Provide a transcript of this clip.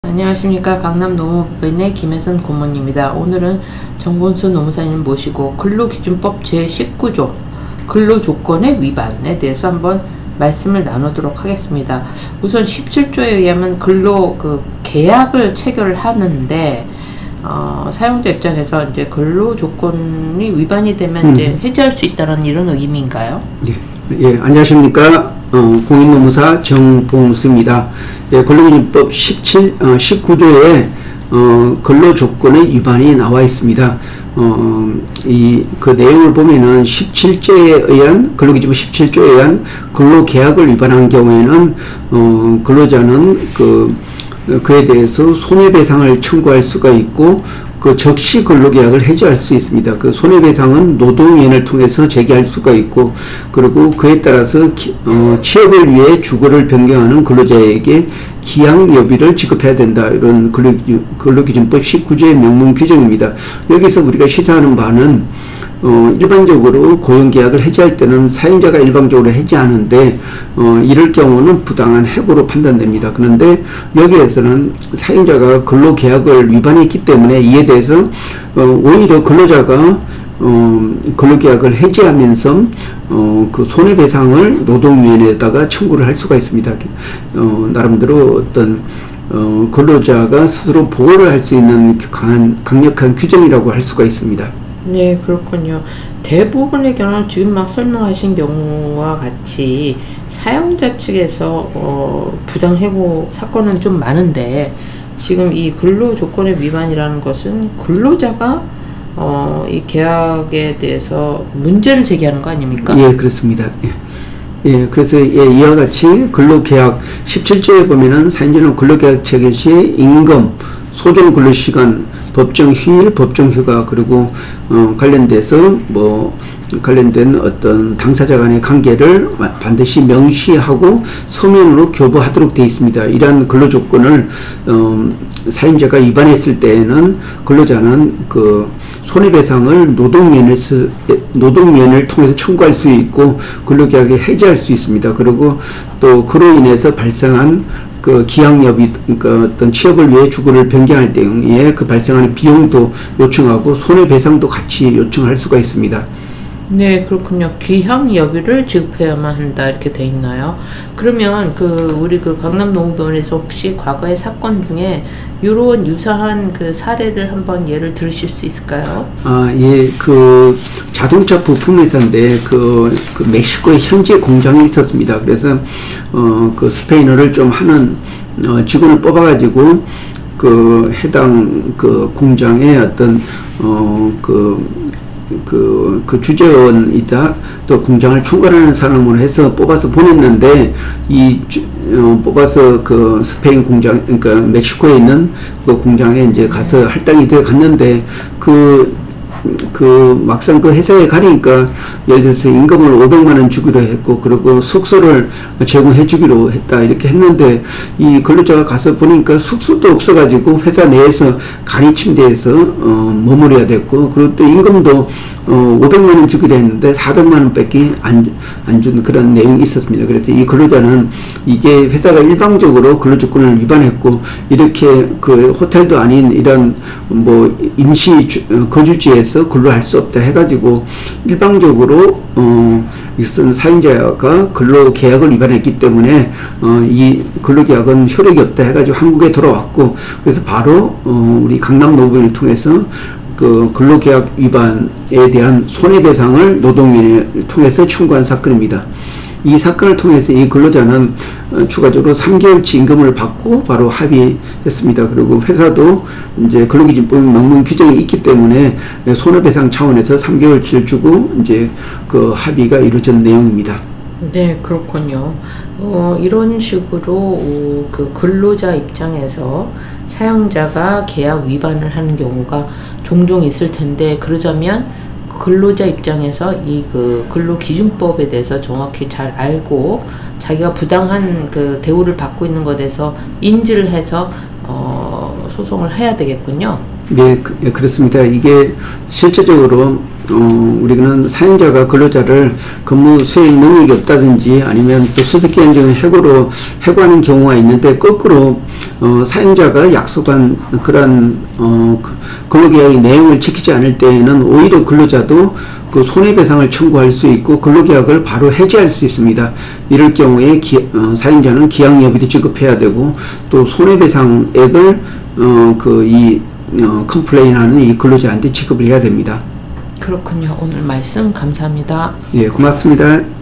안녕하십니까. 강남 노무법인의 김혜선 고문입니다. 오늘은 정본수 노무사님 모시고 근로기준법 제19조 근로조건의 위반에 대해서 한번 말씀을 나누도록 하겠습니다. 우선 17조에 의하면 계약을 체결을 하는데 사용자 입장에서 이제 근로조건이 위반이 되면 이제 해지할 수 있다는 이런 의미인가요? 예, 안녕하십니까. 공인노무사 정봉수입니다. 예, 근로기준법 19조에 근로조건의 위반이 나와 있습니다. 그 내용을 보면은 17조에 의한, 근로기준법 17조에 의한 근로계약을 위반한 경우에는, 근로자는 그에 대해서 손해배상을 청구할 수가 있고, 적시 근로계약을 해지할 수 있습니다. 손해배상은 노동위원회를 통해서 제기할 수가 있고, 그리고 그에 따라서 취업을 위해 주거를 변경하는 근로자에게 기항여비를 지급해야 된다. 이런 근로기준법 19조의 명문 규정입니다. 여기서 우리가 시사하는 바는 일반적으로 고용계약을 해지할 때는 사용자가 일방적으로 해지하는데 이럴 경우는 부당한 해고로 판단됩니다. 그런데 여기에서는 사용자가 근로계약을 위반했기 때문에 이에 대해서 오히려 근로자가 근로계약을 해지하면서 그 손해배상을 노동위원회에다가 청구를 할 수가 있습니다. 나름대로 어떤 근로자가 스스로 보호를 할 수 있는 강력한 규정이라고 할 수가 있습니다. 네, 그렇군요. 대부분의 경우는 지금 막 설명하신 경우와 같이 사용자 측에서 부당해고 사건은 좀 많은데, 지금 이 근로조건의 위반이라는 것은 근로자가 이 계약에 대해서 문제를 제기하는 거 아닙니까? 예, 그렇습니다. 예, 그래서 이와 같이 근로계약 17조에 보면은 사용자는 근로계약 체결 시 임금, 소정 근로시간, 법정 휴일, 법정 휴가, 그리고 관련돼서 관련된 어떤 당사자 간의 관계를 반드시 명시하고 서면으로 교부하도록 되어 있습니다. 이러한 근로조건을 사용자가 위반했을 때에는 근로자는 손해배상을 노동위원회를 통해서 청구할 수 있고 근로계약을 해지할 수 있습니다. 그리고 또 그로 인해서 발생한 기항여비, 그러니까 어떤 취업을 위해 주거를 변경할 때에 발생하는 비용도 요청하고 손해배상도 같이 요청할 수가 있습니다. 네, 그렇군요. 기항여비를 지급해야만 한다 이렇게 돼 있나요? 그러면 우리 강남 노무법원에서 혹시 과거의 사건 중에 이런 유사한 사례를 한번 예를 들으실 수 있을까요? 예, 자동차 부품 회사인데 멕시코에 현지 공장이 있었습니다. 그래서 스페인어를 좀 하는 직원을 뽑아가지고 해당 공장에 어떤 주재원이다 또 공장을 총괄하는 사람으로 해서 뽑아서 보냈는데, 뽑아서 스페인 공장, 그러니까 멕시코에 있는 공장에 이제 가서 할당이 되어 갔는데, 막상 회사에 가니까 예를 들어서 임금을 500만원 주기로 했고, 그리고 숙소를 제공해 주기로 했다 이렇게 했는데, 이 근로자가 가서 보니까 숙소도 없어가지고 회사 내에서 간이 침대에서 머무려야 됐고, 그리고 또 임금도 500만원 주기로 했는데 400만원 밖에 안 준 그런 내용이 있었습니다. 그래서 이 근로자는 이게 회사가 일방적으로 근로조건을 위반했고, 이렇게 호텔도 아닌 이런 임시 거주지에서 근로할 수 없다 해가지고 일방적으로 사용자가 근로계약을 위반했기 때문에 이 근로계약은 효력이 없다 해가지고 한국에 돌아왔고, 그래서 바로 우리 강남 노무법인을 통해서 근로계약 위반에 대한 손해배상을 노동위원회를 통해서 청구한 사건입니다. 이 사건을 통해서 이 근로자는 추가적으로 3개월치 임금을 받고 바로 합의했습니다. 그리고 회사도 이제 근로기준법 명문 규정이 있기 때문에 손해배상 차원에서 3개월치를 주고 이제 합의가 이루어진 내용입니다. 네, 그렇군요. 이런 식으로 근로자 입장에서 사용자가 계약 위반을 하는 경우가 종종 있을 텐데, 그러자면 근로자 입장에서 이 근로기준법에 대해서 정확히 잘 알고 자기가 부당한 대우를 받고 있는 것에 대해서 인지를 해서 소송을 해야 되겠군요. 네, 그렇습니다. 이게 실제적으로 우리는 사용자가 근로자를 근무 수행 능력이 없다든지 아니면 또 수득기한 중에 해고하는 경우가 있는데, 거꾸로 사용자가 약속한 그런 근로계약의 내용을 지키지 않을 때에는 오히려 근로자도 그 손해배상을 청구할 수 있고 근로계약을 바로 해지할 수 있습니다. 이럴 경우에 사용자는 기왕여비도 지급해야 되고, 또 손해배상액을 컴플레인하는 이 근로자한테 지급을 해야 됩니다. 그렇군요. 오늘 말씀 감사합니다. 예, 고맙습니다.